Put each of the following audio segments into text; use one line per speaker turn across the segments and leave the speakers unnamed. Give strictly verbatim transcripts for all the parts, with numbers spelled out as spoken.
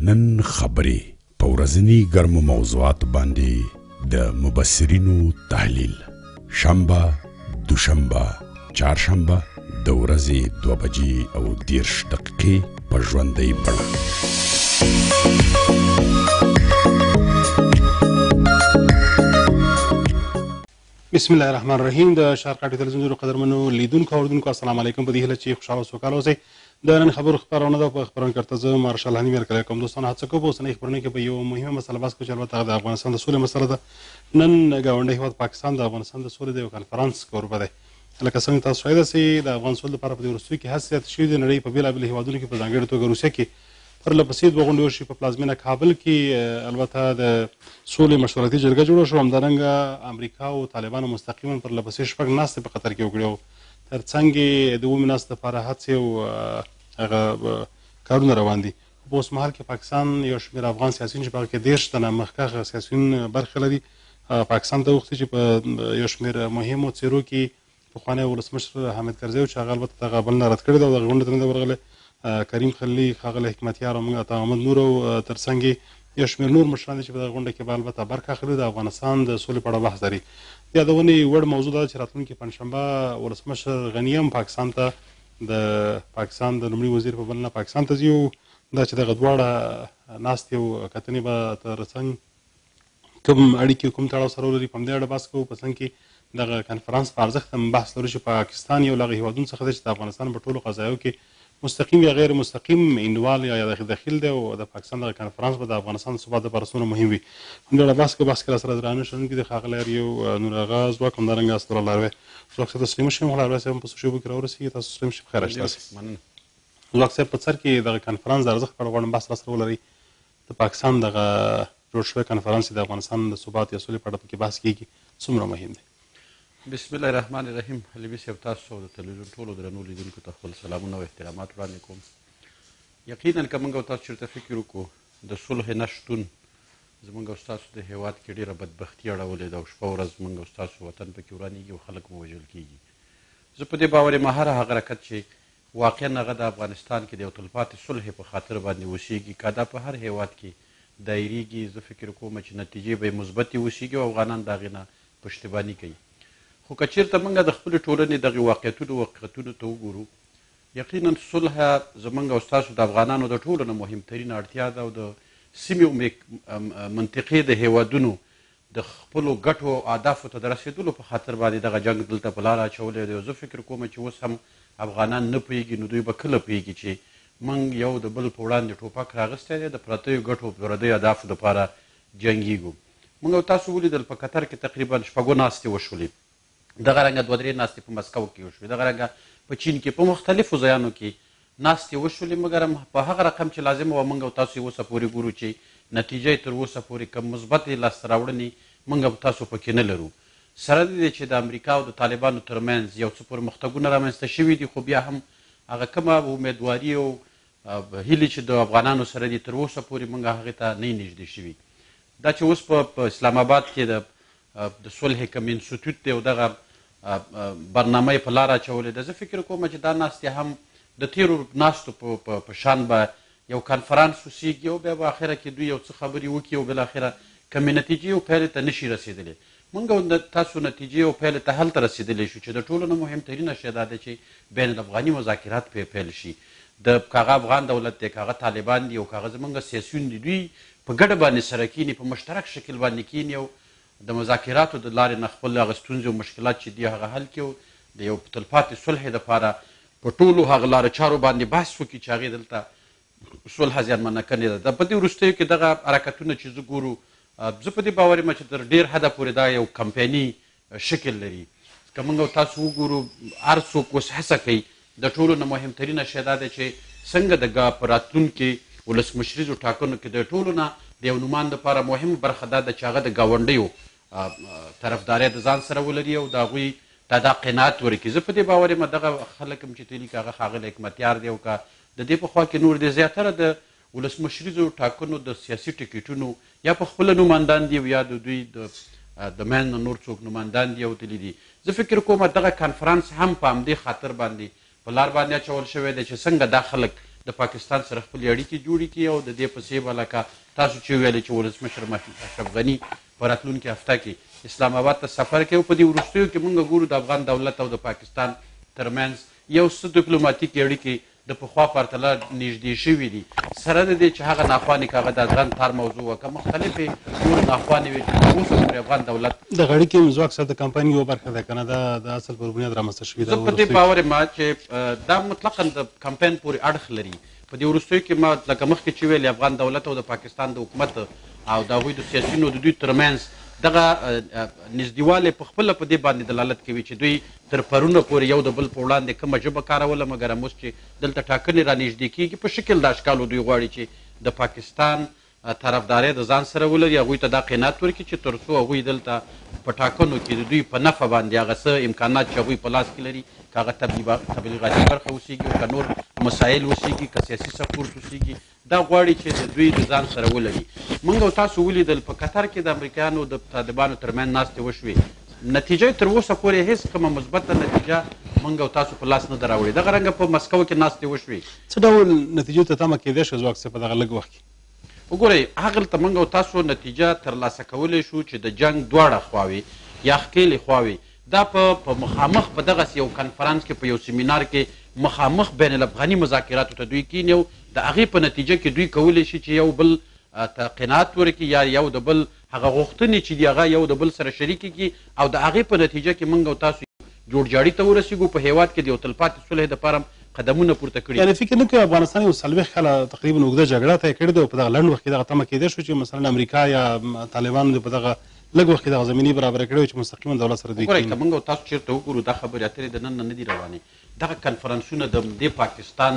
نن خبرې په ورځني ګرمو موضوعاتو باندې د مبصرینو تحلیل شنبه دوشنبه چهارشنبه د ورځې دوه بجې او دېرش دقیقې په ژوندۍ بڼه
بسم الله الرحمن الرحیم د شارق ټلویزیون قدرمنو لیدونکو اوریدونکو السلام علیکم. په دې هیله چې خوشحاله او سوکاله اوسئ. د نن خبرو خپرونه ده. په خپرونه کې درته زه مارشال هاني میر کلی کوم. دوستانو هڅه کوو په اوسنۍ خپرونه کې به یوه مهمه مسله بحث کوو چې البته هغه د افغانستان د سولې مسله ده. نن ګاونډی هېواد پاکستان د افغانستان د سولې د یو کنفرانس کوربه دی. لکه څنګه تاسو شاهده سئ د افغان سولې لپاره په دې وروستیو کې هڅې زیاتې شوي دي. نړۍ په بېلابېلو هېوادونو کې په ځانګړې توګه روسیه کې پرله پسې دوه غونډې وشي. په پلازمینه کابل کې البته د سولې مشورتي جرګه جوړه شوه. همدارنګه امریکا او طالبانو مستقیما پرله پسې شپږ ناستې په قطر کې وکړې وو. تر څنګ یې د اوومې ناستې لپاره هڅې او هغه کارونه روان دي. په اوس مهال کې پاکستان یو شمېر افغان سیاسیون چې په هغه کې دېرش تنه مخکښ سیاسیون برخه لري پاکستان ته وغوښتي چې په یو شمېر مهمو څېرو کې پخوانی ولسمشر حامد کرزی چې هغه البته دغه بلنه رد کړې ده او دغه غونډې ته نه دی ورغلی. کریم خلیلي، ښاغلی حکمتیار او موږ عطا محمد نور او تر څنګ یې یو شمېر نور مشران دي چې په دغه غونډه کې به البته برخه اخلي. د افغانستان د سولې په اړه بحث لري. د یادونې وړ موضوع دا ده چې راتلونکي پنجشنبه ولسمشر غني هم پاکستان ته د پاکستان د لومړي وزیر په بلنه پاکستان ته ځي. دا چې دغه دواړه ناستې او کتنې به تر څنګ کوم اړیکې کوم تړاو سره ولري په همدې اړه بحث کوو. په څنګ کې دغه کنفرانس په ارزښت هم بحث لرو چې پاکستان یو له هغه هېوادونو څخه دی چې د افغانستان په ټولو قضایاو کې مستقیم یا غیر مستقیم انډوال یا دخیل دی او د پاکستان دغه کنفرانس به د افغانستان د ثبات لپاره څومره مهم وي. همدې اړه بحث کوو. بحث کې راسره درانه شنونکي دي ښاغلی اریو نور آغا ځواک، همدارنګه اسطوره لاروی ځواک صاحب. د سلیمان شیم لاروی صاحب هم په څو شېبو کې راورسېږي. تاسو سلیمان شیم خیر راشي. تاسو ځواک صاحب په سر کې دغه کنفرانس د ارزښت په اړه غواړم بحث راسره ولرئ. د پاکستان دغه جوړ شوی کنفرانس د افغانستان د ثبات یا سولې په اړه پکې بحث کېږي څومره مهم دی؟
بسم الله الرحمن الرحیم. حلیمي صاحب تاسو او د تلویزیون ټولو درنو لیدونکو ته خپل سلامونه او احترامات وړاندې کوم. یقینا که موږ او تاسو چېرته فکر وکړو د صلح نشتون زموږ او ستاسو د هېواد کې ډېره بدبختي اړولې ده او شپه ورځ موږ او ستاسو وطن پکې ورانېږي او خلک مو وژل کېږي. زه په دې باور یم هر هغه حرکت چې واقعا هغه د افغانستان کې د یو تلپاتې صلح په خاطر باندې وشیږي که دا په هر هېواد کې دایریږي زه فکر کوم چې نتیجې به یې مثبتې وشیږي او افغانان د هغې نه پشتیباني کوي. خو که چېرته موږ د خپلې ټولنې دغې واقعیتونو واقعیتونو ته وګورو یقینا صلح زموږ او ستاسو د افغانانو د ټولو نه مهمترینه اړتیا ده او د سیمې او منطقې د هېوادونو د خپلو ګټو او اهدافو ته د رسېدلو په خاطر باندې دغه جنګ دلته په لاره اچولی دی. زه فکر کوم چې اوس هم افغانان نه پوهېږي نو دوی به کله پوهېږي چې موږ یو د بل په وړاندې ټوپک راغستی دی د پرتیو ګټو پردیو اهدافو دپاره جنګېږو. موږ او تاسو ولیدل په قطر کې تقریبا شپږو ناستې وشولې. دغه رنګه دوه درې ناستې په مسکو کې وشوې. دغه رنګه په چین کې په مختلفو ځایانو کې ناستې وشولې مګر په هغه رقم چې لازم وه موږ او تاسو یې اوسه پورې ګورو چې نتیجه یې تر اوسه پورې کوم مثبتې لاسته راوړنې موږ او تاسو پکې نه لرو. سره د دې چې د امریکا او د طالبانو ترمنځ یو څه پرمختګونه رامنځته شوي دي خو بیا هم هغه کومه امیدواري او هیلې چې د افغانانو سره دي تر اوسه پورې موږ هغې ته نه یې نږدې شوي. دا چې اوس په اسلام آباد کې د د صلح کوم انسټیټیوټ دی او دغه برنامه یې په لاره اچولې ده. زه فکر کوم چې دا ناستې هم د تېرو ناستو په شان به یو کنفرانس وسیږي او بیا به اخره کې دوی یو څه خبرې وکړي او بالاخره کومې نتیجې او پایلې ته نشي رسېدلی. موږ او تاسو نتیجې او پایلې ته هلته رسېدلی شو چې د ټولو نه مهمترینه شی دا ده چې بین الافغاني مذاکرات پرې پیل شي. د که هغه افغان دولت دی که هغه طالبان دي او که هغه زموږ سیاسیون دي دوی په ګډه باندې سره کیني په مشترک شکل باندې کیني او د مذاکراتو د لارې نه خپل هغه ستونزې او مشکلات چې دي هغه حل کړي او د یو تلپاتې صلح دپاره په ټولو هغه لاره چارو باندې بحث وکړي چې هغې دلته صلح زیانمنه کړې ده. په دې وروستیو کې دغه حرکتونه چې زه ګورو زه په دې باور یم چې تر ډېر حده پورې دا یو کمپیني شکل لري. که موږ او تاسو وګورو هر څوک اوس هڅه کوي د ټولو نه مهمترینه شی دا دی چې څنګه د په راتلونکي ولسمشریزو ټاکنو کې د ټولو نه د یو نومان دپاره مهمه برخه دا ده چې هغه د ګاونډیو طرفداري د ځان سره ولري او د هغوی ته دا قناعت ورکړي. زه په دې باور یم دغه خلک هم چې تلي که هغه ښاغلی حکمتیار دی او که د دې په خوا کې نور دی زیاتره د ولسمشریزو ټاکنو د سیاسي ټکټونو یا په خپله نوماندان دي یا د دوی د مین نور څوک نوماندان دي او تلي دي. زه فکر کوم دغه کنفرانس هم په همدې خاطر باندې په لار باندې اچول شوی دی چې څنګه دا خلک د پاکستان سره خپلې اړیکې جوړې کړي او د دې په څې به لکه تاسو چې ویلې چې ولسمشر اشرف غني په راتلونکي هفته کې اسلام آباد ته سفر کوي. په دې وروستیو کې موږ ګورو د افغان دولت او د پاکستان ترمنځ یو څه ډیپلوماتیکې اړیکې د پخوا پرتله نږدې شوي دي، سره د دې چې هغه ناخوانې که هغه د ازغن تار موضوع وه که مختلفې نورې ناخوانې وې چې اوس هم پر افغان دولت
د غړیکې ځواک سره د کمپاین یوه برخه ده که نه دا د اصل پر بنیاد رامنځته شوي
زه په دې باور یم چې دا مطلقا د کمپاین پورې اړخ لري. په دې وروستیو کې ما لکه مخکې چې ویل افغان دولت او د پاکستان د حکومت او د هغوی د سیاسینو د دوی ترمنځ دغه نږدېوالی په خپله په دې باندې دلالت کوي چې دوی تر پرونه پورې یو د بل په وړاندې کومه ژبه کاروله، مګر هم اوس چې دلته ټاکنې را نږدې کېږي په شکل د اشکالو دوی غواړي چې د پاکستان طرفدارۍ د ځان سره ولري، هغوی ته دا قناعت ورکړي چې تر څو هغوی دلته په ټاکنو کې د دوی په نفع باندې هغه څه امکانات چې هغوی په لاس کې لري که هغه تبلیغاتي برخه اوسېږي او که نور مسایل اوسېږي که سیاسي سپورټ اوسېږي، دا غواړي چې د دوی د ځان سره ولري. موږ او تاسو ولیدل په قطر کې د امریکایانو د طالبانو ترمنځ ناستې وشوې، نتیجه تر اوسه پورې هېڅ کومه مثبته نتیجه موږ او تاسو په لاس نه ده راوړې. دغه رنګه په مسکو کې ناستې وشوې.
څه ډول نتیجو ته تمه کېدای شوه ځواک صاحب په دغه لږ وخت کې؟
وګورئ هغلته موږ او تاسو نتیجه ترلاسه کولی شو چې د جنګ دواړه خواوې یا ښکېلې خواوې دا په مخامخ په دغسې یو کنفرانس کې په یو سیمینار کې مخامخ بین الافغاني مذاکراتو ته دوی کینی او د هغې په نتیجه کې دوی کولی شي چې یو بل ته قناعت ورکړي یا یو د بل هغه غوښتنې چې دي هغه یو د بل سره شریکې کړي او د هغې په نتیجه کې موږ او تاسو جوړجاړي ته ورسېږو. په هېواد کې د یو تلپاتې صلح دپاره قدمونه پورته کړي.
یعنې فکر نه کوي افغانستان یو څلوېښت کاله تقریبا اوږده جګړه طی کړې ده او په دغه لنډ وخت کې دغه تمه کېدای شو چې مثلا امریکا یا طالبانو د په دغه لږ وخت کې دغه زمینې برابره کړې وي چې مستقیما دولت سره دوی
ګورئ که موږ او تاسو چېرته وګورو دا خبرې اترې د نن نه نه دي روانې. دغه کنفرانسونه د دې پاکستان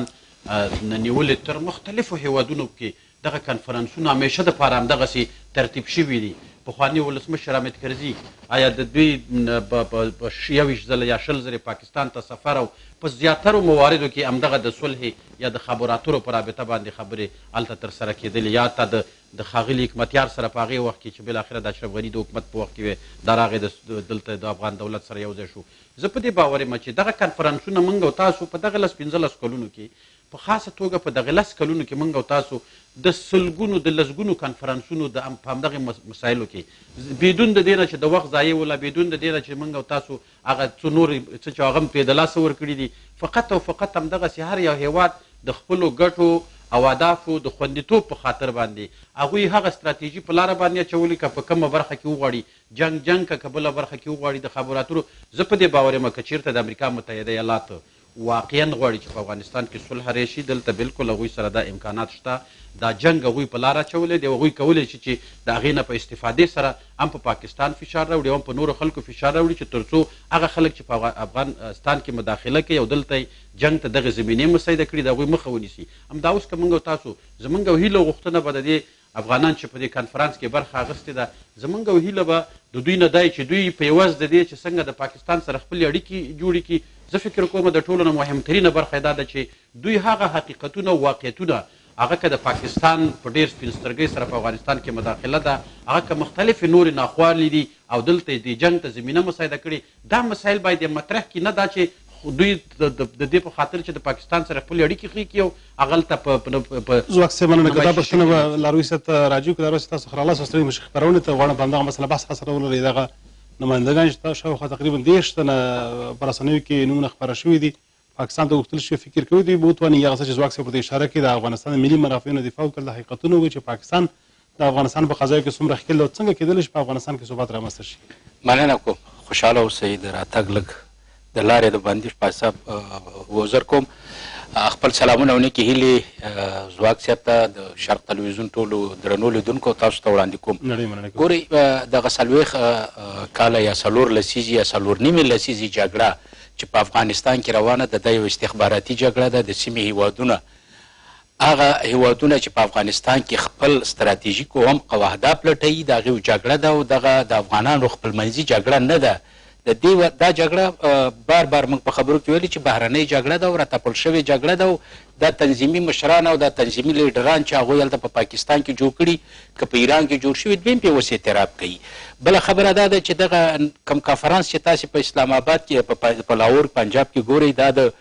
نه نیولې تر مختلفو هیوادونو کې دغه کنفرانسونه همیشه دپاره همدغسې ترتیب شوي دي. پخواني ولسمشر حامد کرزي آیا د دوی په یو ویشت ځله یا شل ځلې پاکستان ته سفر او په زیاترو مواردو کې همدغه د صلح یا د خبراترو په رابطه باندې خبرې هلته ترسره کېدلې یا حتی د ښاغلي حکمتیار سره په هغې وخت کې چې بالاخره د اشرف غني د حکومت په وخت کې وې دا راغې دلته د افغان دولت سره یو ځای شو. زه په دې باور یم چې دغه کنفرانسونه موږ او تاسو په دغه لس پنځلس کلونو کې په خاصه توګه په دغه لس کلونو کې موږ او تاسو د سلګونو د لسګونو کنفرانسونو د په همدغې مسایلو کې بدون د دې نه چې د وخت ضایع ولا بدون د دې نه چې موږ او تاسو هغه څو نور څه چې هغه هم پرې د لاسه ورکړي دي، فقط او فقط همدغسې هر یو هېواد د خپلو ګټو او اهدافو د خوندیتوب په خاطر باندې هغوی هغه ستراتیژي په لاره باندې اچولي که په کومه برخه کې وغواړي جنګ جنګ که که بله برخه کې وغواړي د خبراترو. زه په دې باور یم که چېرته د امریکا متحده ایالات واقعا غواړي چې په افغانستان کې صلح راشي، دلته بالکل هغوی سره دا امکانات شته. دا جنګ هغوی په لاره اچولی دی، هغوی کولی شي چې د هغې نه په استفادې سره هم په پاکستان فشار راوړي هم په نورو خلکو فشار راوړي چې تر څو هغه خلک چې په افغانستان کې مداخله کوي او دلته جنګ ته دغه زمینې مسیده کړي د هغوی مخه ونیسي. همدا اوس که موږ او تاسو زموږ او هیله غوښتنه به د دې افغانان چې په دې کنفرانس کې برخه اخیستې ده زموږ او هیله به د دوی نه دی چې دوی په عوض د دې چې څنګه د پاکستان سره خپلې اړیکې جوړې کړي. زه فکر کوم د ټولو نه مهمترینه برخه دا ده چې دوی هغه حقیقتونه او واقعیتونه هغه که د پاکستان په ډېر سپین سترګۍ سره په افغانستان کې مداخله ده، هغه که مختلفې نورې ناخوالې دي او دلته دې جنګ ته زمینه مسایده کړي، دا مسایل باید یې مطرح کړي، نه دا چې دوی د دې په خاطر چې د پاکستان سره خپلې اړیکې ښې کړي او هغلته په
ځواک صاحب مننه که دا پوښتنه به لاروي صاحب ته راجع کړو. لاروي صاحب تاسو خلاص ستړي مشر خپرونې ته غواړم په همدغه مسله بحث سره ولرئ. دغه نمایندګان چې شاوخوا تقریبا دېرش تنه په رسنیو کې نومونه خپاره شوي دي پاکستان ته غوښتل شوي فکر کوي دوی به وتواني هغه څه چې ځواک صاحب ورته اشاره کړې د افغانستان د ملي منافعو نه دفاع وکړل، د حقیقتونه ووایي چې پاکستان د افغانستان په قضایو کې څومره ښکېل او څنګه کېدلی شي په افغانستان کې ثبات رامنځته شي.
مننه کوم، خوشحاله اوسئ. د راتګ لږ د لارې د بندیش په حساب وزر کوم. خپل سلامونه او نیکې هیلې ځواک صاحب ته د شرق تلویزیون ټولو درنو لیدونکو تاسو ته وړاندې کوم. ګورئ دغه څلوېښت کاله یا څلور لسیزې یا څلور نیمې لسیزې جګړه چې په افغانستان کې روانه ده دا یو استخباراتي جګړه ده. د سیمې هیوادونه هغه هیوادونه چې په افغانستان کې خپل ستراتیژیک او عمق او اهداف لټوي د هغې جګړه ده او دغه د افغانانو خپلمنځي جګړه نه ده. د دې دا جګړه بار بار موږ په خبرو کې ویلي چې بهرنۍ جګړه ده او راتپل شوې جګړه ده او دا تنظیمي مشران او دا تنظیمي لیډران چې هغوی هلته په پاکستان کې جوړ کړي که په ایران کې جوړ شوي دوی هم پرې اوس اعتراف کوي. بله خبره دا ده چې دغه کم کنفرانس چې تاسې په اسلام آباد کې په لاهور پنجاب کې ګورئ دا د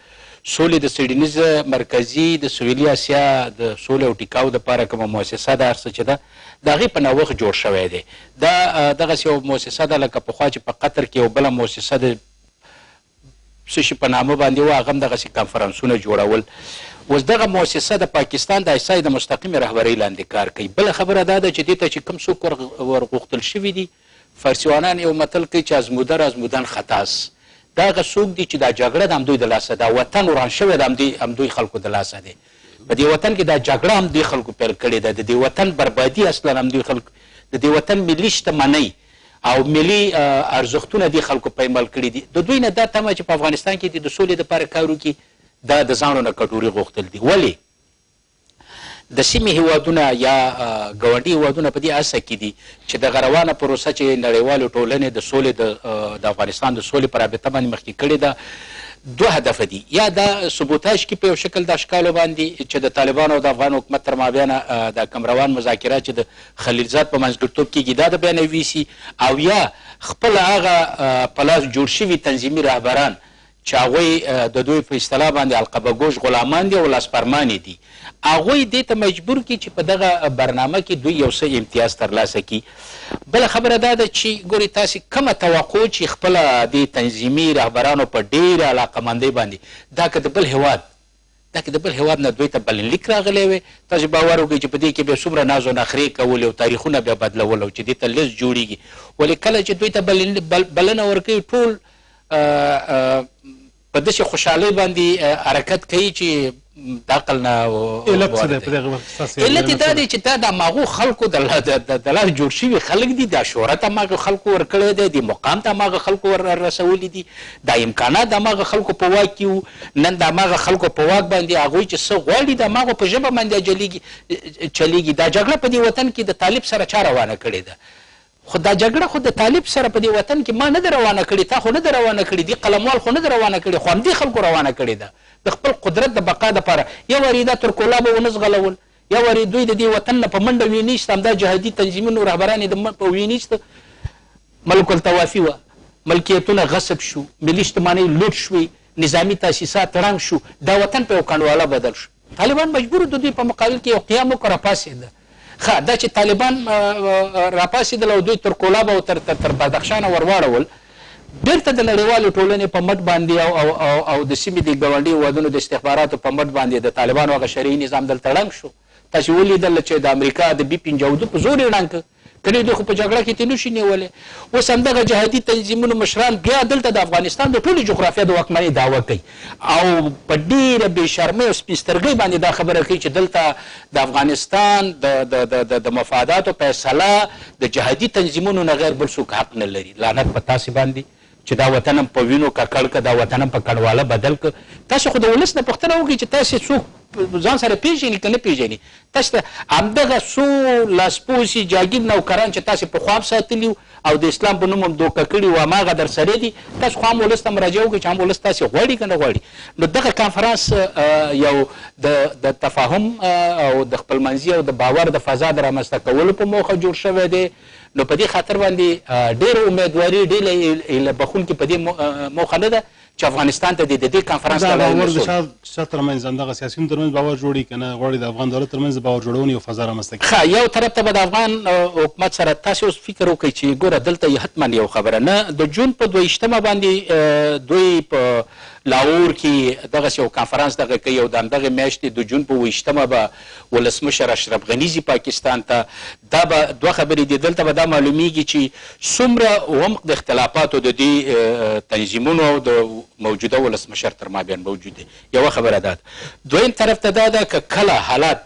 سولې د څېړنیزه مرکزي د سویلي اسیا د سولې او ټیکاو دپاره کومه مؤسسه ده هر څه چې ده د هغې په نوښت جوړ شوی دی دا دغسې یو مؤسسه ده لکه پخوا چې په قطر کې یو بله مؤسسه د څه شي په نامه باندې وه هغه هم دغسې کنفرانسونه جوړول اوس دغه مؤسسه د پاکستان د ایسای د مستقیمې رهبرۍ لاندې کار کوي بله خبره دا ده چې دې ته چې کوم څوک ورغوښتل شوي دي فارسیوانان یو متل کوي چې ازموده ازمودن خطاس دا هغه څوک دي چې دا جګړه د همدوی د لاسه ده وطن وران شوی د همدوی خلکو د لاسه دی په دې وطن کې دا جګړه همدوی خلکو پیل کړې ده د دې وطن بربادي اصلا همدوی خلکو د دې وطن ملي شتمنۍ او ملي ارزښتونه دې خلکو پیمل کړي دي د دوی نه دا تمه چې په افغانستان کې دي د سولې دپاره کار وکړي دا د ځانو نه کټوري غوښتل دي ولې د سیمې هیوادونه یا ګاونډي هیوادونه په دې اسه کې دي چې دغه روانه پروسه چې نړیوالو ټولنې د سولې د افغانستان د سولې په رابطه باندې مخکې کړې ده دوه هدفه دي یا دا سبوتاژ کې په یو شکل د اشکالو باندې چې د طالبانو او د افغان حکومت تر مابینه د کم روان مذاکرات چې د خلیلزاد په منځګړیتوب کېږي دا د بیانوي سي او یا خپله هغه په لاس جوړ شوي تنظیمي رهبران چې هغوی د دوی په اصطلاح باندې القبهګوش غلامان دي او لاسپرمانې دي هغوی دې ته مجبور کړي چې په دغه برنامه کې دوی یو څه امتیاز ترلاسه کړي بله خبره دا ده چې ګورې تاسې کومه توقع چې خپله دې تنظیمي رهبرانو په ډېره علاقمندۍ باندې دا که د بل هیواد دا که د بل هیواد نه دوی ته بلنلیک راغلی وی تاسې باور وکړئ چې په دې کې بیا څومره ناز و نخرې کول او تاریخونه بیا بدلول او چې دې ته لیست جوړېږي ولې کله چې دوی ته بلنه ورکوي ټول په داسې خوشحالۍ باندې حرکت کوي چې د عقل نه
علت څه دی په دغه وخت ستاسې
علت یې دا دی چې دا د هماغو خلکو د لاس جوړ شوي خلک دي دا شهرت هماغه خلکو ورکړی دی د مقام ته هماغه خلکو وررسولی دي دا امکانات د هماغه خلکو په واک کې وو نن د هماغه خلکو په واک باندې هغوی چې څه غواړي د هماغو په ژبه باندې چلیږي دا جګړه په دې وطن کې د طالب سره چا روانه کړې ده خو دا جګړه خو د طالب سره په دې وطن کې ما نه ده روانه کړې تا خو نه ده روانه کړې دې قلموال خو نه ده روانه کړې خو همدې خلکو روانه کړې ده د خپل قدرت د بقا دپاره یو وارې دا ترکولا به ونه زغلول یو وارې دوی د دې وطن نه په منډه وینیست همدا جهادي تنظیمونو رهبران یې د په وینیست ملک الطوافي وه ملکیتونه غصب شو ملي شتمانۍ لوټ شوې نظامي تاسیسات ړنګ شو دا وطن په یو کنډواله بدل شو طالبان مجبور د دوی په مقابل کې یو قیام وکړه راپاڅېده ښه دا چې طالبان راپاڅېدل او دوی تر کولابه او تر تر بدخشانه ورواړول بیرته د نړیوالې ټولنې په مټ باندې او او او د سیمې د ګاونډي هېوادونو د استخباراتو په مټ باندې د طالبانو هغه شرعي نظام دلته ړنګ شو تاسې ولیدل چې د امریکا د بي پنځه په زور یې ړنګ کړ کنې دوی خو په جګړه کې ترې نشي نیولی اوس همدغه جهادي تنظیمونو مشران بیا دلته د افغانستان د ټولې جغرافیه د واکمنۍ دعوه کوي او په ډېره بې شرمۍ او سپین سترګۍ باندې دا خبره کوي چې دلته د افغانستان د مفاداتو فیصله د جهادي تنظیمونو نه غیر بل څوک حق نه لري لعنت په تاسې باندې چې دا وطن هم په وینو ککړ که دا وطن هم په کډواله بدل که تاسې خو د ولس نه پوښتنه وکړئ چې تاسې څوک ځان سره پیژني که نه پیژني تاسې ته همدغه څو لاسپوسي جاګیر نوکران چې تاسې پخوا هم ساتلي او د اسلام په نوم هم دوکه کړي وو هماغه در سره دي تاسو خو هم ولس ته مراجعه وکړئ چې هم ولس تاسې غواړي که نه غواړي نو دغه کانفرانس یو د تفاهم او د خپلمنځي او د باور د فضا د رامنځته کولو په موخه جوړ شوی دی نو په دې خاطر باندې ډېره امیدواري ډېره هیله بخونکې په دې موخه نه ده چې افغانستان ته د دې کانفرانس
دا باور د شا ترمنځ همدغه سیاسیونو ترمنځ باور جوړوي که نه غواړي د افغان دولت ترمنځ د باور جوړونې یو فضا رامنځته کړي
ښه یو طرف ته به د افغان حکومت سره تاسې اوس فکر وکړئ چې ګوره دلته حتما یو خبره نه د جون په دویشتمه باندې دوی په لاهور کې دغسې یو کانفرانس دغه کوي او د همدغې میاشتې د جون په اوویشتمه به ولسمشر اشرف غني ځي پاکستان ته دا به دوه خبرې دي دلته به دا معلومیږي چې څومره عمق د اختلافاتو د دې تنظیمونو او د موجوده ولسمشر تر مابین موجود دی یوه خبره دا ده دویم طرف ته دا ده که کله حالات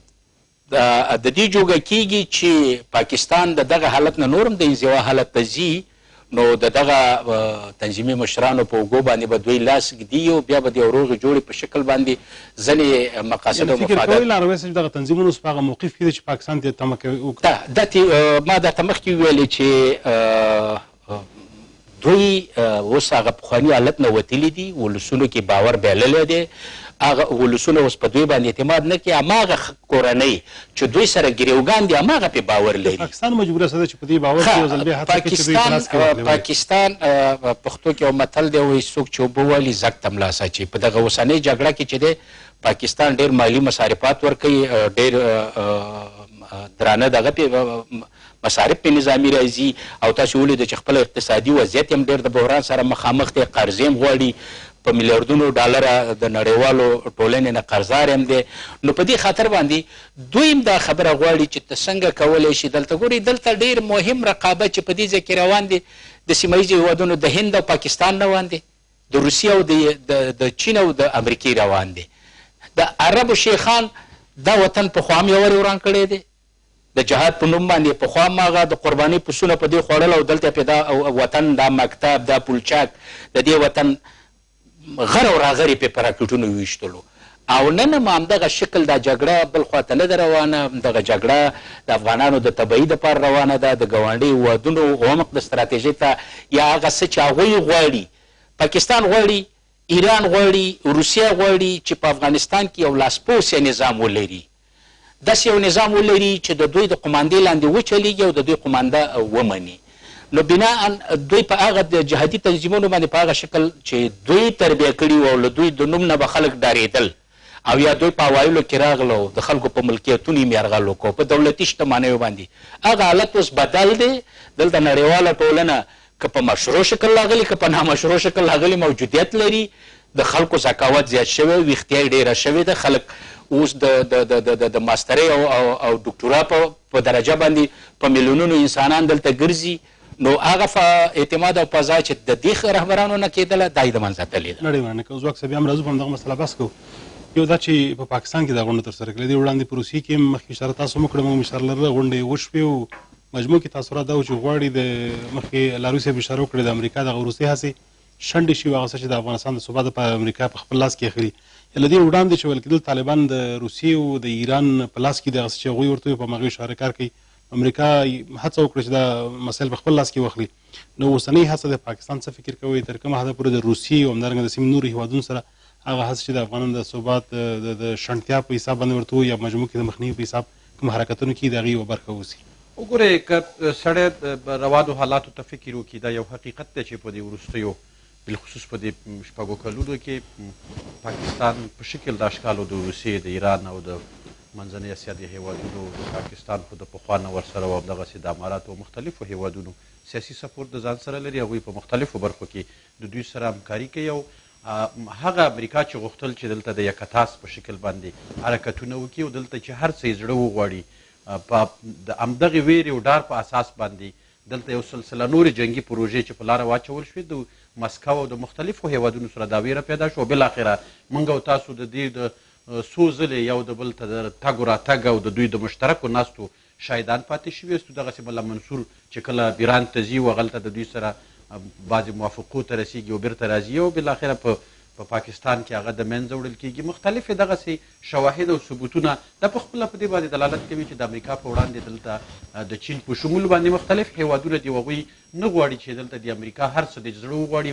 د دې جوګه کېږي چې پاکستان د دغه حالت نه نور هم د انزوا حالت ته ځي نو د دغه تنظیمي مشرانو په اوږو باندې به دوی لاس ږدي او بیا به د یو روغې جوړې په شکل باندې ځینې مقاصد او مفادات
فکر کوئ لاروی صاحب دغه تنظیمونو اوس په هغه موقف کې دی چې پاکستان ته تمه
کوي ما درته مخکې وویلې چې دوی اوس هغه پخواني حالت نه وتلي دي ولسونو کې باور بایللی دی هغه ولسونه اوس په دوی باندې اعتماد نه کوي. هماغه کورنۍ چې دوی سره ګریوګان دي هماغه پې باور لري.
پاکستان مجبوره څه ده چې په دې باور کې یو ځل بیا هڅه کوي چې دوی په لاس کې واخلي.
پاکستان پښتو کې یو متل دی وایي څوک چې اوبه والي زګ ته ملا ساچي. په دغه اوسنۍ جګړه کې چې دی پاکستان ډېر مالي مصارفات ورکوي، ډېر درانه دغه پې مصارف په نظامي راځي او تاسو ولیدئ چې خپل اقتصادي وضعیت هم ډېر د بحران سره مخامخ دی، قرضې هم غواړي، په میلیاردونو ډالره د نړیوالو ټولنې نه قرضدار هم دی. نو په دې خاطر باندې دوی هم دا خبره غواړي چې ته څنګه کولی شي دلته ګورئ دلته ډېر مهم رقابت چې په دې ځای کې روان دی د سیمه ییزو هېوادونو د هند او پاکستان روان دی، د روسیې او د چین او د امریکې روان دی. د عربو شیخان دا وطن پخوا هم یوارې وران کړی دی، د جهاد په نوم باندې پخوا هم هغه د قربانۍ پسونه په دې خوړل او دلته پې دا وطن دا مکتب دا پولچاک د دې وطن غر او راغرې پې په راکټونو ویشتلو. او نن هم همدغه شکل دا جګړه بل خواته نه ده روانه. دغه جګړه د افغانانو د تبعي دپاره روانه ده، د ګاونډي هېوادونو عمق د ستراتیژۍ ته یا هغه څه چې هغوی غواړي. پاکستان غواړي، ایران غواړي، روسیه غواړي چې په افغانستان کې یو لاسپوڅی نظام ولري، داسې یو نظام ولري چې د دوی د قماندې لاندې وچلیږي او د دوی قمانده ومني. نو بنا دوی په هغه د جهادي تنظیمونو باندې په هغه شکل چې دوی تربیه کړي وو او له دوی د نوم نه به خلک ډارېدل او یا دوی په اوایلو کې راغلو د خلکو په ملکیتونو یې یرغل وکړو په دولتي شتمنیو باندې. هغه حالت اوس بدل دی. دلته نړیواله ټولنه که په مشروع شکل راغلي که په نامشروع شکل راغلي موجودیت لري. د خلکو ذکاوت زیات شوی، ویښتیا یې ډېره شوې ده. خلک اوس د ماسترۍ او ډکټورا په درجه باندې په میلیونونو انسانان دلته ګرځي. نو هغه اعتماد او فضا چې د دې رهبرانو نه کېدله دا یې د منځه تللې ده.
نړۍ مننه کوم ځواک صاحب هم راځو په همدغه مسله بحث کوو. یو دا چې په پاکستان کې دا غونډه ترسره کړې دې وړاندې په روسیې کې هم مخکې اشاره تاسو هم وکړه، موږ اشاره لرله غونډې وشوې او مجموع کې تاثرات دا و چې غواړي د مخکې لاروي صاحب اشاره وکړې د امریکا دغه وروستۍ هڅې شنډې شي او هغه څه چې د افغانستان د ثبات لپاره امریکا په خپل لاس کې اخلي. له دې وړاندې چې ویل کېدل طالبان د روسیې او د ایران په لاس کې دغه څه چې هغوی ورته وي په همغې اشاره کار کوي. امریکا هڅه وکړه چې دا مسایل په خپل لاس کې واخلي. نو اوسنۍ هڅه د پاکستان څه فکر کوئ تر کومه حده پورې د روسیې او همدارنګه د سیمې نورو هېوادونو سره هغه هڅه چې د افغانانو د ثبات د شنډتیا په حساب باندې ورته وي یا مجموع کې د مخنیوي په حساب کوم حرکتونو کې د هغې یوه برخه اوسي؟
وګورئ که سړی روانو حالاتو ته فکر وکړي دا یو حقیقت دی چې په دې وروستیو بالخصوص په دې شپږو کلونو کې پاکستان په شکل د اشکالو د روسیې د ایران او د منځنۍ اسیا د هېوادونو د پاکستان خو د پخوا نه ورسره او همدغسې د اماراتو او مختلفو هېوادونو سیاسي سپورټ د ځان سره لري. هغوی په مختلفو برخو کې د دوی سره همکاري کوي او هغه امریکا چې غوښتل چې دلته د یکتاس په شکل باندې حرکتونه وکړي او دلته چې هر څه یې زړه وغواړي په د همدغې ویرې او ډار په اساس باندې دلته یو سلسله نورې جنګي پروژې چې په لاره واچول شوې د مسکو او د مختلفو هېوادونو سره دا ویره پیدا شوه. بالاخره موږ او تاسو د دې د څو ځلې یو د بل ته د تګ و راتګ او د دوی د مشترکو ناستو شاهدان پاتې شوي یاستو. دغسې ملا منصور چې کله ایران ته ځي و هغلته د دوی سره بعضې موافقو ته رسېږي او بیرته راځي او بالاخره په په پاکستان کې هغه د منځه وړل کېږي. مختلفې دغسې شواهد او ثبوتونه دا په خپله په دې باندې دلالت کوي چې د امریکا په وړاندې دلته د چین په شمول باندې مختلف هېوادونه دي. هغوی نه غواړي چې دلته د امریکا هر څه د زړه وغواړي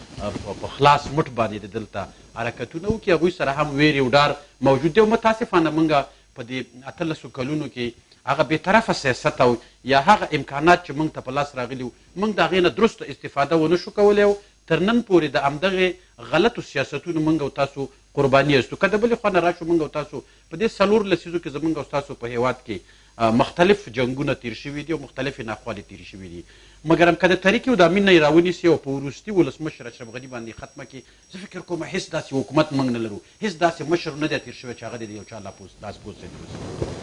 او په خلاص مټ باندې د دلته حرکتونه وکړي. هغوی سره هم ویرې او ډار موجود دی او متاسفانه موږ په دې اتلسو کلونو کې هغه بېطرفه سیاست او یا هغه امکانات چې موږ ته په لاس راغلي وو موږ د هغې نه درسته استفاده ونه شو کولی او تر نن پورې د همدغې غلطو سیاستونو موږ او تاسو قرباني یاستو. که د بلې خوا نه راشو موږ او تاسو په دې څلور لسیزو کې زموږ او ستاسو په هېواد کې مختلف جنګونه تیر شوي دي او مختلفې ناخوالې تیرې شوي دي. مګر هم که د تاریخ او د امین نه یې راونیسي او په وروستي ولسمشر اشرف غني باندې ختمه کړي زه فکر کوم هېڅ داسې حکومت موږ نه لرو، هېڅ داسې مشر نه دی تیر شوی چې هغه د یو چا لاسپوڅی وي.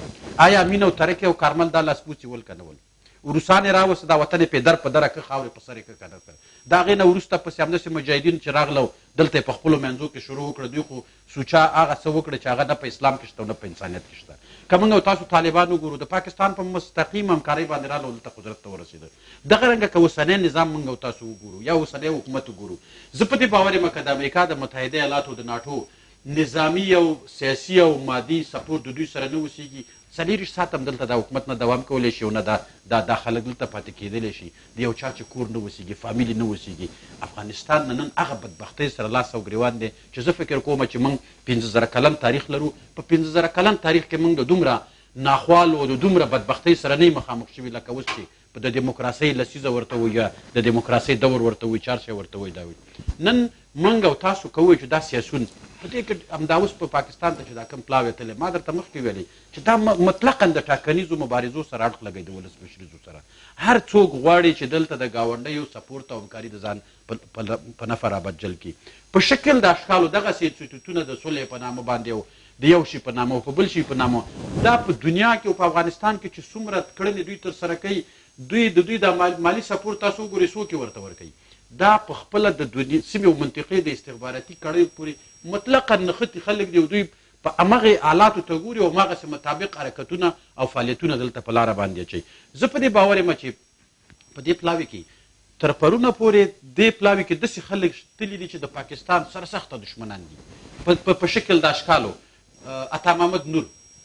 آیا امین او ترکي او کارمل دا لاسپوڅي ول که نه ول؟ روسان یې راوسته دا وطن یې پې در په دره که خاورې په سر یې که که نه کړ. د هغې نه وروسته پسې همداسې مجاهدین چې راغله دلته یې په خپلو منځو کې شروع وکړه. دوی خو سوچا هغه څه وکړه چې هغه نه په اسلام کې شته او نه په انسانیت کې شته. که موږ او تاسو طالبان وګورو د پاکستان په مستقیم همکارۍ باندې راغله او دلته قدرت ته ورسېده. دغه رنګه که اوسنی نظام موږ او تاسو وګورو یا اوسنی حکومت وګورو زه په دې باور یم که د امریکا د متحده ایالاتو د ناټو نظامی او سیاسي او مادي سپورټ د دوی سره نه اوسېږي څلېرویشت ساعت هم دلته دا حکومت نه دوام کولی شي او نه دا دا دا خلک دلته پاتې کېدلی شي د یو چا چې کور نه اوسېږي فامیلي نه اوسېږي افغانستان نه نن هغه بدبختۍ سره لاس او ګریوان دی چې زه فکر کوم چې موږ پنځه زره کلن تاریخ لرو په پنځه زره کلن تاریخ کې موږ د دومره ناخوالو او د دومره بدبختۍ سره نه مخامخ شوي لکه اوس چې په د دیموکراسۍ لسیزه ورته وایي یا د دیموکراسۍ دور ورته وایي چار شی ورته وایي دا وایي نن موږ او تاسو کوو چې دا سیاسون په دې کې همدا اوس په پاکستان ته چې دا کوم پلاو یې تللی ما درته مخکې ویلې چې دا مطلقا د ټاکنیزو مبارزو سره اړخ لګوي د ولسمشریزو سره هر څوک غواړي چې دلته د ګاونډیو سپورټ او همکاري د ځان په نفع رابجل کړي په شکل د اشکالو دغسې انسټیټوټونه د صلح په نامه باندې او د یو شي په نامه او په بل شي په نامه دا په دنیا کې او په افغانستان کې چې څومره کړنې دوی ترسره کوي دوی د دوی د مالي سپورټ تاسو وګورئ څوک یې ورته ورکوي دا په خپله د سیمې او منطقې د استخباراتي کړیو پورې مطلقا نښتي خلک دي او دوی په همغې آلاتو ته ګوري او همغسې مطابق حرکتونه او فعالیتونه دلته په لاره باندې اچوي زه په دې باور یم چې په دې پلاوي کې تر پرونه پورې دې پلاوي کې داسې خلک تللي دي چې د پاکستان سره سخته دشمنان دي په شکل د اشکالو عطا محمد نور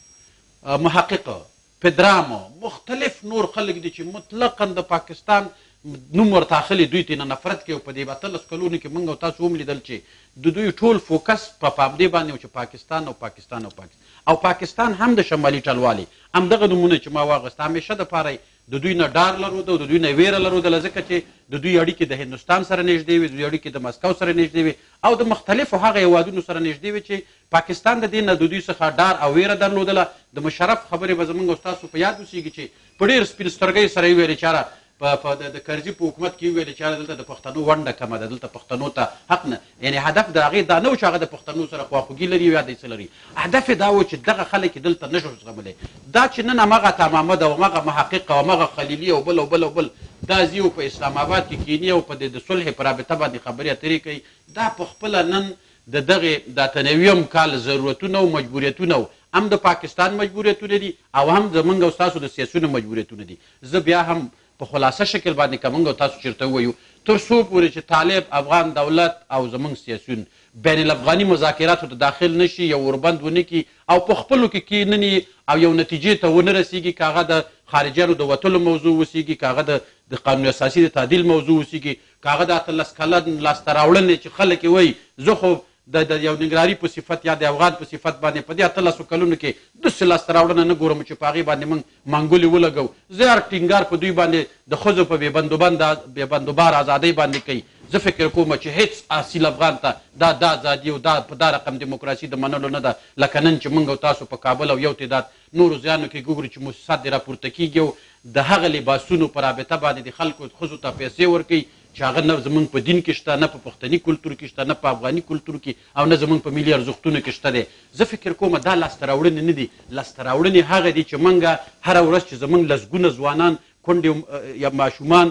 محقق پدرامو مختلف نور خلک دي چې مطلقا د پاکستان نوم ورته اخلي دوی ترې نه نفرت کوي او په دې اتلس کلونو کې موږ او تاسو هم لیدل چې د دوی ټول فوکس په پابدې باندې و چې پاکستان او پاکستان او پاکستان او پاکستان هم د شمالي ټلوالي همدغه نومونه چې ما واخیست همیشه دپاره د دوی نه ډار لرو او د دوی نه ویره لرو دله ځکه چې د دوی اړیکې د هندوستان سره نږدې وي د دوی اړیکې د مسکو سره نږدې وي او د مختلفو هغه هیوادونو سره نږدې وي چې پاکستان د دې نه د دوی څخه ډار او ویره درلودله د مشرف خبرې به زموږ او ستاسو په یاد اوسېږي چې په ډېر سپین سترګۍ سره یې ویلې چاره په د کرزي په حکومت کې ویلې چې دلته د پښتنو ونډه کمه ده دلته پښتنو ته حق نه یعنې هدف د هغې دا نه و چې هغه د پښتنو سره خواخوږي لري یا د څه لري هدف یې دا و چې دغه خلک دلته نه شو زغملی دا چې نن همغه عطا محمد او همغه محقق او همغه خلیلي او بل او بل او بل دا ځي او په اسلام آباد کې کینی او په د صلح په رابطه باندې خبرې اترې کوي دا په خپله نن د دغې د اتنویم کال ضرورتونه او مجبوریتونه هم د پاکستان مجبوریتونه دي او هم زموږ او ستاسو د سیاسونو مجبوریتونه دي زه بیا هم په خلاصه شکل باندې که موږ او تاسو چېرته ووایو تر څو پورې چې طالب افغان دولت او زموږ سیاسیون بین الافغاني مذاکراتو ته داخل نه شي یو وربند ونه کړي او په خپلو کې کیننې او یو نتیجې ته ونه رسېږي که هغه د خارجیانو د وتلو موضوع اوسېږي که هغه د قانون اساسي د تعدیل موضوع اوسېږي که هغه د اتلس کلن لاسته راوړنې چې خلک یې وایي زه خو د یو ننګرهاري په صفت یا د افغان په صفت باندې په دې اتلسو کلونو کې داسې لاسته راوړنه نه ګورم چې په هغې باندې موږ منګولې ولګو زه هر ټینګار په دوی باندې د ښځو په بې بندوبار ازادۍ باندې کوي زه فکر کوم چې هیڅ اصیل افغان ته دا دا ازادي او دا په دا رقم دیموکراسي د منلو نه ده لکه نن چې موږ او تاسو په کابل او یو تعداد نورو ځایانو کې ګورو چې موسسات دې راپورته کېږي او د هغه لباسونو په رابطه باندې د خلکو ښځو ته پیسې ورکوي چې هغه نه زموږ په دین کې شته نه په پښتني کلتور کې شته نه په افغاني کلتور کې او نه زموږ په ملي ارزښتونو کې شته دی زه فکر کوم دا لاسته راوړنې نه دي لاسته راوړنې هغه دي چې موږ هره ورځ چې زموږ لسګونه ځوانان کونډې یا ماشومان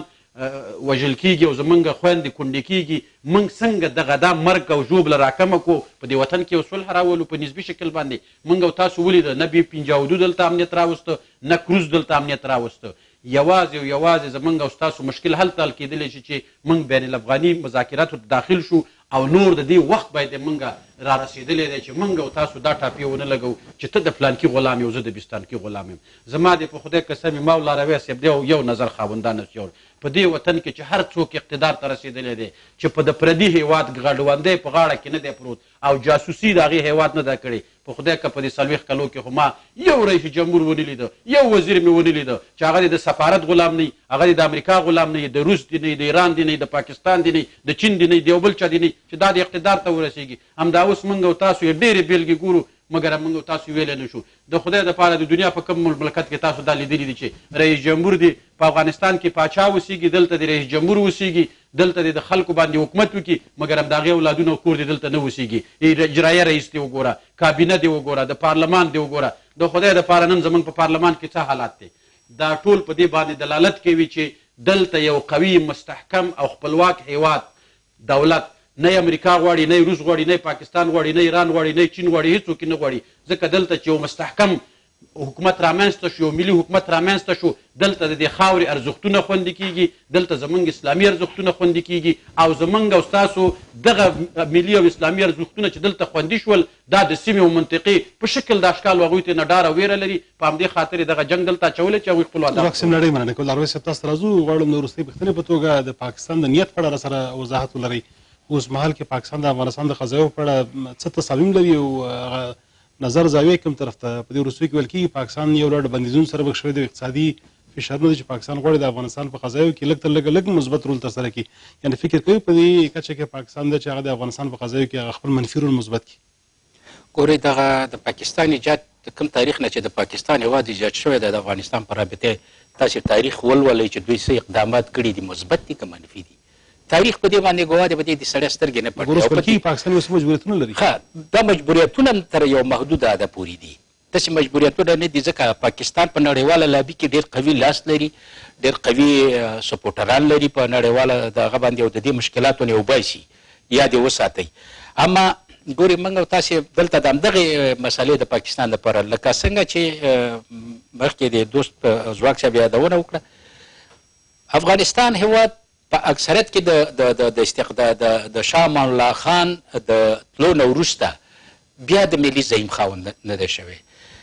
وژل کېږي او زموږ خویندې کونډې کېږي موږ څنګه دغه دا مرګ او ژوبله راکمه کړو په دې وطن کې یو صلح راولو په نسبي شکل باندې موږ او تاسو ولیده نه بي پنجاودو دلته امنیت راوسته نه کروز دلته امنیت راوسته یوازې او یوازې زموږ او ستاسو مشکل هلته حل کېدلی شي چې موږ بین الافغاني مذاکراتو ته داخل شو او نور د دې وخت باید موږ را رسېدلی دی چې موږ او تاسو دا ټاپې ونه لګو چې ته د فلانکي غلام یې او زه د بستانکي غلام یم زما د په خدای قسم ما لاروی صاحب دی یو نظر خاوندان سیور په دې وطن کې چې هر څوک اقتدار ته رسېدلی دی چې په د پردي هېواد غړوندی په غاړه کې نه دی پروت او جاسوسي د هغې هېواد نه ده کړې په خدای که په دې څلوېښت کلو کې خو ما یو رئیس جمهور ونه لیده یو وزیر مې ونه لیده چې هغه د سفارت غلام نه هغه د امریکا غلام نه د روس دی نه د ایران دی نه د پاکستان دی نه د چین دی نه د یو بل چا دی نه چې دا د اقتدار ته ورسېږي همدا اوس موږ او تاسو یې ډېرې بېلګې ګورو مګر موږ او تاسو ویلی نه شو د خدای دپاره د دنیا په کوم مملکت کې تاسو دا لیدلي دي چې رئیس جمهور دی په افغانستان کې پاچا اوسېږي دلته د رئیس جمهور اوسېږي دلته د خلکو باندې حکومت وکړي مګر هم د هغې اولادونه او کور دې دلته نه اوسېږي اجرایه رئیس دې وګوره کابینه دې وګوره د پارلمان دې وګوره د خدای دپاره نن زموږ په پارلمان کې څه حالات دی دا ټول په دې باندې دلالت کوي چې دلته یو قوي مستحکم او خپلواک هیواد دولت نه امریکا غواړي نه روس غواړي نه پاکستان غواړي نه ایران غواړي نه چین غواړي هېڅوک یې نه غواړي ځکه دلته چې یو مستحکم حکومت رامنځته شو، یو ملي حکومت رامنځته شو، دلته د دې خاورې ارزښتونه خوندي کېږي، دلته زمونږ اسلامي ارزښتونه خوندي کېږي او زمونږ او ستاسو دغه ملي او اسلامي ارزښتونه چې دلته خوندي شول دا د سیمې او منطقې په شکل د اشکال هغوی ته نه ډار او ویره لري. په همدې خاطر یې دغه جنګ دلته اچولی چې هغوی خپل اهداف
واکسین نړۍ مننه کوم. لاروي صاحب تاسو ته راځو، غواړم د وروستۍ پوښتنې په توګه د پاکستان د نیت په اړه راسره وضاحت ولرئ. اوس مهال کې پاکستان د افغانستان د قضایو په اړه څه تصامیم لري او نظر زاویه کوم طرف ته؟ په دې وروستیو کې ویل کېږي پاکستان یو ډول بندیزونو سره مخ شوی دی، اقتصادي فشارونه دي چې پاکستان غواړي د افغانستان په قضایو کې لږ تر لږه لږ مثبت رول ترسره کړي. یعنې فکر کوي په دې کچه کې پاکستان دی چې هغه د افغانستان په قضایو کې هغه خپل منفي رول مثبت کړي؟
ګورئ، دغه د پاکستان ایجاد د کوم تاریخ نه چې د پاکستان هېواد ایجاد شوی دی د افغانستان په رابطه تاسې تاریخ ولولئ چې دوی څه اقدامات کړي دي، مثبت دي که منفي دي. تاریخ په دې باندې ګواه دی، په دې د سړی سترګې نه پټوي.
پاکستان اوس مجبوریتونه لري.
ښه، دا مجبوریتونه تر یو محدوده حده پورې دي. داسې مجبوریتونه نه دي ځکه پاکستان په نړیواله لابي کې ډېر قوي لاس لري، ډېر قوي سپورټران لري په نړیواله دغه باندې او د دې مشکلاتو نه وباسي یا دې وساتئ. اما ګورئ، موږ او تاسې دلته د همدغې مسلې د پاکستان لپاره لکه څنګه چې مخکې د دوست ځواک صاحب یادونه وکړه، افغانستان هېواد په اکثریت کې د د د شاه امان الله خان د تلو نه وروسته بیا د ملي زعیم خاوند نه دی شوی.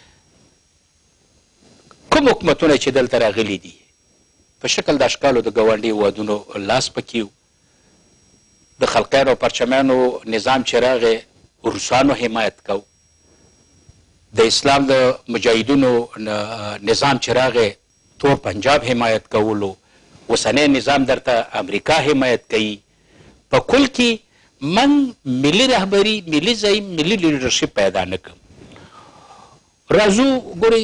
کوم حکومتونه چې دلته راغلي دي په شکل د اشکالو د ګاونډي هېوادونو لاس پکې و، د خلقیانو او پرچمیانو نظام چې راغی روسانو حمایت کو، د اسلام د مجاهدینو نظام چې راغی تور پنجاب حمایت کولو، اوسنی نظام درته امریکا حمایت کوي. په کل کې من ملي رهبري، ملي زعیم، ملي لیډرشپ پیدا نه کړم. راځو ګورئ،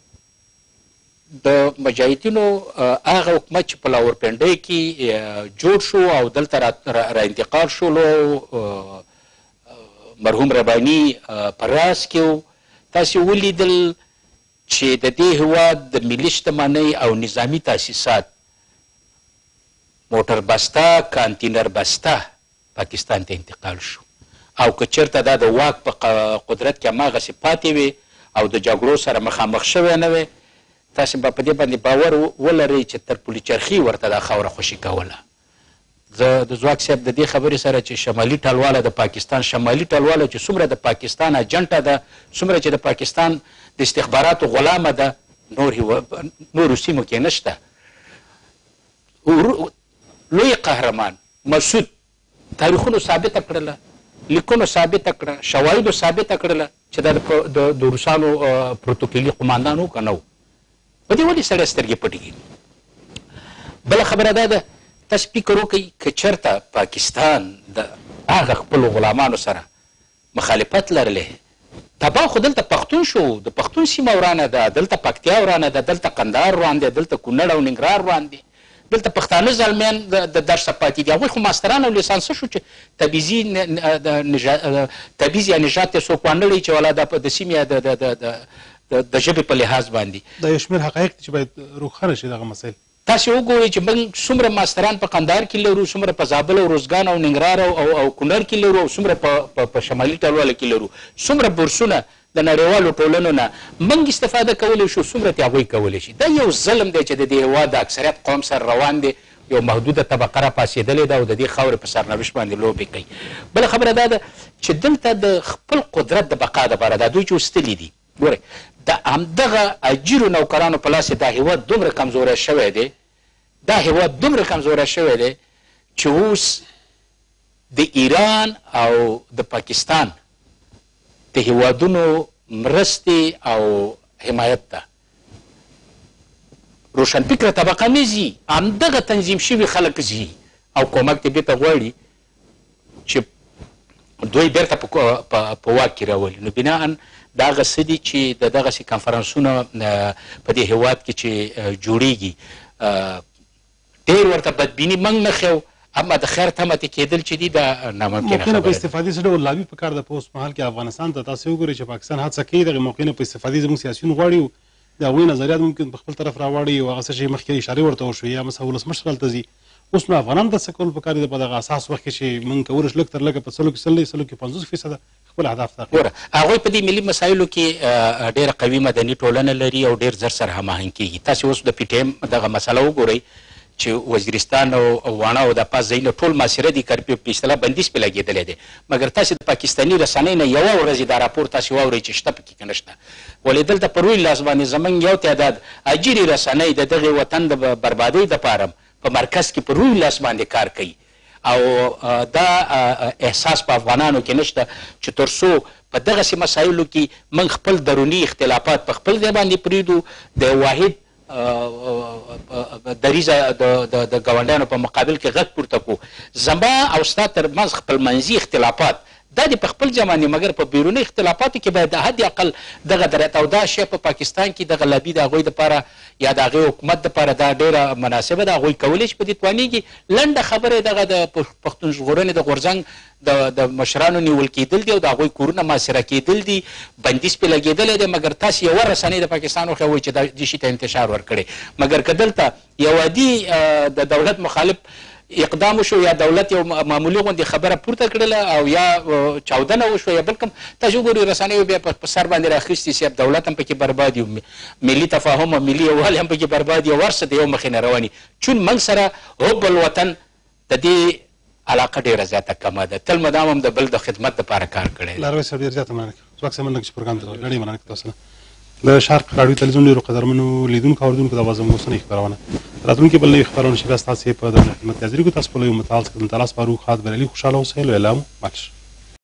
د مجاهدینو هغه حکومت چې په لاورپنډۍ کې جوړ شو او دلته را انتقال شولو، مرحوم رباني په راس کې و، تاسې ولیدل چې د دې هېواد د ملي شتمنۍ او نظامي تاسیسات موټر بسته، کانتینر بسته پاکستان ته انتقال شو. او که چېرته دا د واک په قدرت کې هماغسې پاتې وي او د جګړو سره مخامخ شوی نه وي، تاسې به په دې باندې باور ولرئ چې تر پولي چرخي ورته دا خاوره خوشي کوله. زه د ځواک صاحب د دې خبرې سره چې شمالي ټلواله د پاکستان، شمالي ټلواله چې څومره د پاکستان اجنټه ده، څومره چې د پاکستان د استخباراتو غلامه ده، نور نورو سیمو کې نشته. لوی قهرمان مسعود تاریخونو ثابته کړله، لیکونو ثابته کړه، شواهدو ثابته کړله چې دا د روسانو پروتوکولي قماندان و که نه و. په دې ولې سړی سترګې پټې کړي؟ بله خبره دا ده، تاسې فکر وکړئ که چېرته پاکستان د هغه خپلو غلامانو سره مخالفت لرلی، تباه خو دلته پښتون شو، د پښتون سیمه ورانه ده، دلته پکتیا ورانه ده، دلته قندهار روان دی، دلته کونړ او ننګرهار روان دی، دلته پښتانه زلمیان د درسه پاتې دي. هغوی خو ماستران او لیسانسه شو چې تبعیضي تبعیض یا نژاد ته څوک وانړي چې والا د سیمې د ژبې په لحاظ باندې.
دا یو شمېر حقایق دي چې باید روښانه شي دغه مسایل.
تاسې وګورئ چې موږ څومره ماستران په قندهار کې لرو، څومره په زابل او روزګان او ننګرهار او کونړ کې لرو، او څومره په شمالي ټلواله کې لرو، څومره بورسونه د نړیوالو ټولنو نه موږ استفاده کولی شو، څومره ترې هغوی کولی شي. دا یو ظلم دی چې د دې هېواد د اکثریت قوم سره روان دی، یو محدوده طبقه راپاڅېدلې ده او د دې خاورې په سرنوشت باندې لوبې کوي. بله خبره دا ده چې دلته د خپل قدرت د بقا دپاره دا دوی چې اوس تلي دي، ګورئ د همدغه اجیرو نوکرانو په لاس دا هېواد دومره کمزوری شوی دی، دا هېواد دومره کمزوری شوی دی چې اوس د ایران او د پاکستان د هېوادونو مرستې او حمایت ته روشنفکره طبقه نه ځي، همدغه تنظیم شوي خلک ځي او کومک ته بېرته غواړي چې دوی بیرته په واک کې راولي. نو بناء دا هغه څه دي چې د دغسې کنفرانسونه په دې هېواد کې چې جوړیږي ډېر ورته بدبیني موږ نه ښیو، اما د خیر تمه ته کېدل چې دي دا ناممکنه خبره ده.
په استفادې څه ډول لابي پکار ده په اوس مهال کې افغانستان ته؟ تاسې وګورئ چې پاکستان هڅه کوي دغې موقع نه په استفادې زموږ سیاسیون غواړي د هغوی نظریات ممکن په خپل طرف راواړي او هغه څه چې مخکې اشارې ورته وشوې یا مثلا ولسمشر هلته ځي. اوس نو افغانانو ته څه کول پکار دي په دغه اساس وخت کې چې موږ کولی شو لږ تر لږه په سلو کې سل سلو کې پنځوس فیصده خپل اهداف تعقیب.
ګوره هغوی په دې ملي مسایلو کې ډېره قوي مدني ټولنه لري او ډېر زر سره هماهنګ کېږي. تاسې اوس د پي ټي ایم دغه مسله وګورئ چې وزیرستان او واڼه او د پاس ځایونه ټول محاصره دي، کرفیو په اصطلاح بندیز پرې لګېدلی دی، مګر تاسې د پاکستاني رسنۍ نه یوه ورځې دا راپور تاسې واورئ چې شته پکې که نه شته. ولې دلته په روی لاس باندې زموږ یو تعداد اجیري رسنۍ د دغې وطن د بربادۍ دپاره په مرکز کې په روی لاس باندې کار کوي او دا احساس په افغانانو کې نشته چې تر څو په دغسې مسایلو کې موږ خپل دروني اختلافات په خپل ځای باندې پرېږدو، د واحد دریزه د ګاونډیانو په مقابل کې غږ پورته کړو. زما او ستا ترمنځ خپلمنځي اختلافات دا د په خپل ځای باندې، مګر په بیروني اختلافاتو کې باید د حد اقل دغه درایت او دا شی په پاکستان کې دغه لابي د هغوی دپاره یا د هغې حکومت دپاره دا ډېره مناسبه ده. هغوی کولی شي په دې توانېږي. لنډه خبره یې دغه د پښتون ژغورنې د غورځنګ د مشرانو نیول کېدل دي او د هغوی کورونه محاصره کېدل دي، بندیز پرې لګېدلی دی، مګر تاسې یوه رسنۍ د پاکستان وښیوئ چې دا دې شي ته انتشار ورکړی. مګر که دلته یو عادي د دولت مخالف اقدام وشو یا دولت یو معمولي غوندې خبره پورته کړله او یا چاودنه وشوه یا بل کوم، تاسو وګورئ رسنیو بیا په سر باندې راخیستي صاحب دولت هم پکې برباد یو، ملي تفاهم او ملي یووالی هم پکې برباد یو، ورسه د یو مخې نه رواني. چون موږ سره حب الوطن د دې علاقه ډېره زیاته کمه ده، تل مدام هم د بل د خدمت دپاره کار کړی دی.
لاروي صاحب ډېر زیاته مننه کوم. ځواک صاحب مننه چې پروګرام ته ډېرې مننه کوم تاسو نه. د شارق راډیو تلویزیون ډېرو قدرمنو لیدونکو اورېدونکو د اوازه اوسنۍ خپرونه راتلونکي بل نوې خپرونه چې بیا ستاسې په د خدمت کې حاضري کوو. تاسو په لوی متعال څخه د تلاس فاروق خاد بریلي خوشحاله اوسئ. لوی اعلام مالش.